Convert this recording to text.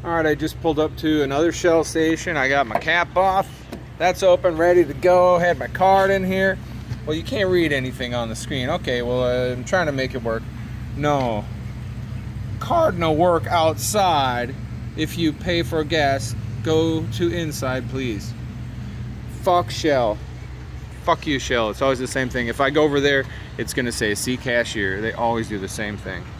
All right, I just pulled up to another Shell station. I got my cap off. That's open, ready to go. Had my card in here. Well, you can't read anything on the screen. Okay, well, I'm trying to make it work. No. Card no work outside. If you pay for gas, go to inside, please. Fuck Shell. Fuck you, Shell. It's always the same thing. If I go over there, it's gonna say see cashier. They always do the same thing.